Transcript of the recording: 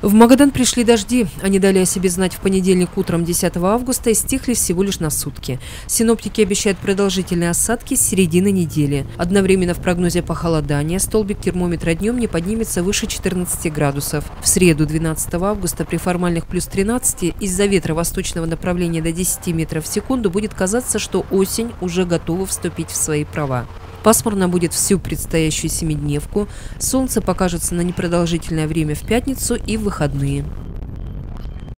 В Магадан пришли дожди. Они дали о себе знать в понедельник утром 10 августа и стихли всего лишь на сутки. Синоптики обещают продолжительные осадки с середины недели. Одновременно в прогнозе похолодания столбик термометра днем не поднимется выше 14 градусов. В среду 12 августа при формальных плюс 13 из-за ветра восточного направления до 10 метров в секунду будет казаться, что осень уже готова вступить в свои права. Пасмурно будет всю предстоящую семидневку. Солнце покажется на непродолжительное время в пятницу и в выходные.